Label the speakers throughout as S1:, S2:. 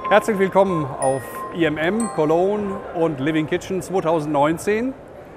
S1: Herzlich willkommen auf IMM, Cologne und Living Kitchen 2019.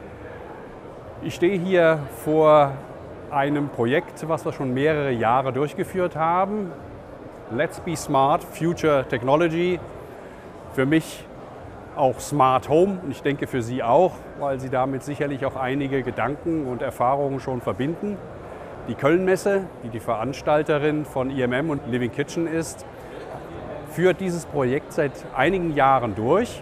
S1: Ich stehe hier vor einem Projekt, was wir schon mehrere Jahre durchgeführt haben. Let's Be Smart, Future Technology. Für mich auch Smart Home und ich denke für Sie auch, weil Sie damit sicherlich auch einige Gedanken und Erfahrungen schon verbinden. Die Köln-Messe, die die Veranstalterin von IMM und Living Kitchen ist, führt dieses Projekt seit einigen Jahren durch.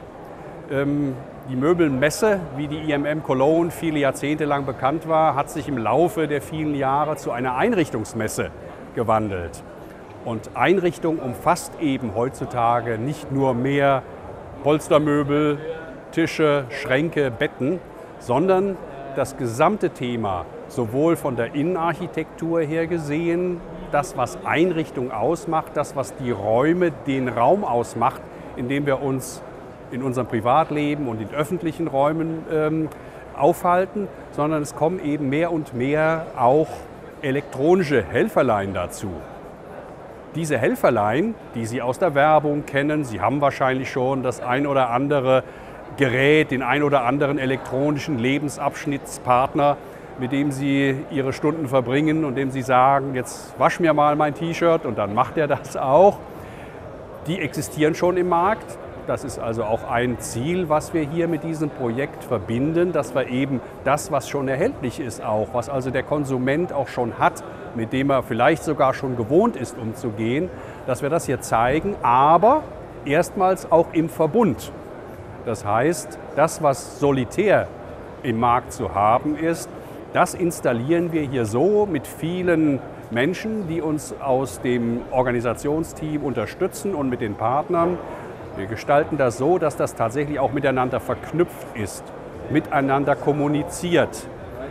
S1: Die Möbelmesse, wie die IMM Cologne viele Jahrzehnte lang bekannt war, hat sich im Laufe der vielen Jahre zu einer Einrichtungsmesse gewandelt. Und Einrichtung umfasst eben heutzutage nicht nur mehr Polstermöbel, Tische, Schränke, Betten, sondern das gesamte Thema, sowohl von der Innenarchitektur her gesehen, das, was Einrichtung ausmacht, das, was die Räume, den Raum ausmacht, in dem wir uns in unserem Privatleben und in öffentlichen Räumen aufhalten, sondern es kommen eben mehr und mehr auch elektronische Helferlein dazu. Diese Helferlein, die Sie aus der Werbung kennen, Sie haben wahrscheinlich schon das ein oder andere Gerät, den ein oder anderen elektronischen Lebensabschnittspartner, mit dem Sie Ihre Stunden verbringen und dem Sie sagen, jetzt wasch mir mal mein T-Shirt und dann macht er das auch. Die existieren schon im Markt. Das ist also auch ein Ziel, was wir hier mit diesem Projekt verbinden, dass wir eben das, was schon erhältlich ist auch, was also der Konsument auch schon hat, mit dem er vielleicht sogar schon gewohnt ist, umzugehen, dass wir das hier zeigen, aber erstmals auch im Verbund. Das heißt, das, was solitär im Markt zu haben ist, das installieren wir hier so mit vielen Menschen, die uns aus dem Organisationsteam unterstützen und mit den Partnern. Wir gestalten das so, dass das tatsächlich auch miteinander verknüpft ist, miteinander kommuniziert.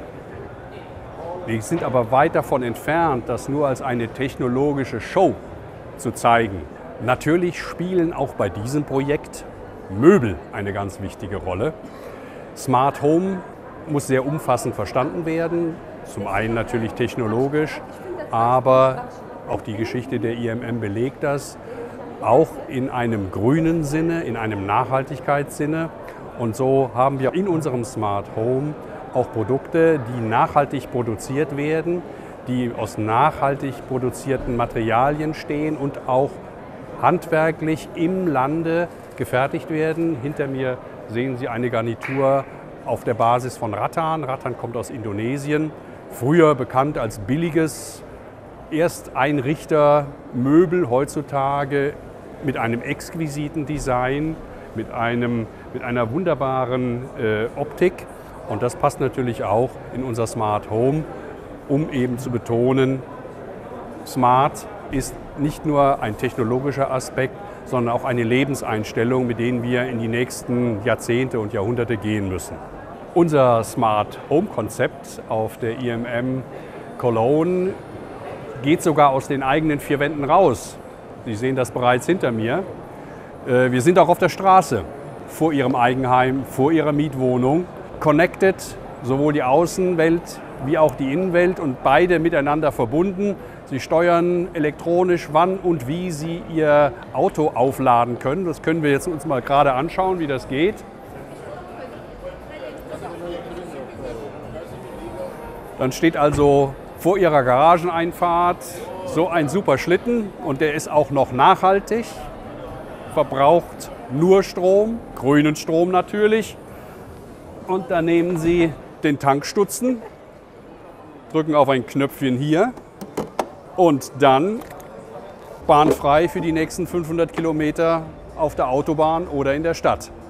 S1: Wir sind aber weit davon entfernt, das nur als eine technologische Show zu zeigen. Natürlich spielen auch bei diesem Projekt Möbel eine ganz wichtige Rolle. Smart Home muss sehr umfassend verstanden werden, zum einen natürlich technologisch, aber auch die Geschichte der IMM belegt das, auch in einem grünen Sinne, in einem Nachhaltigkeitssinne. Und so haben wir in unserem Smart Home auch Produkte, die nachhaltig produziert werden, die aus nachhaltig produzierten Materialien stehen und auch handwerklich im Lande gefertigt werden. Hinter mir sehen Sie eine Garnitur auf der Basis von Rattan. Rattan kommt aus Indonesien, früher bekannt als billiges Ersteinrichtermöbel, heutzutage mit einem exquisiten Design, mit einer wunderbaren Optik. Und das passt natürlich auch in unser Smart Home, um eben zu betonen, Smart ist nicht nur ein technologischer Aspekt, sondern auch eine Lebenseinstellung, mit denen wir in die nächsten Jahrzehnte und Jahrhunderte gehen müssen. Unser Smart Home Konzept auf der IMM Cologne geht sogar aus den eigenen vier Wänden raus. Sie sehen das bereits hinter mir. Wir sind auch auf der Straße, vor Ihrem Eigenheim, vor Ihrer Mietwohnung. Connected, sowohl die Außenwelt wie auch die Innenwelt und beide miteinander verbunden. Sie steuern elektronisch, wann und wie Sie Ihr Auto aufladen können. Das können wir jetzt uns mal gerade anschauen, wie das geht. Dann steht also vor Ihrer Garageneinfahrt so ein super Schlitten und der ist auch noch nachhaltig, verbraucht nur Strom, grünen Strom natürlich. Und dann nehmen Sie den Tankstutzen, drücken auf ein Knöpfchen hier und dann bahnfrei für die nächsten 500 Kilometer auf der Autobahn oder in der Stadt.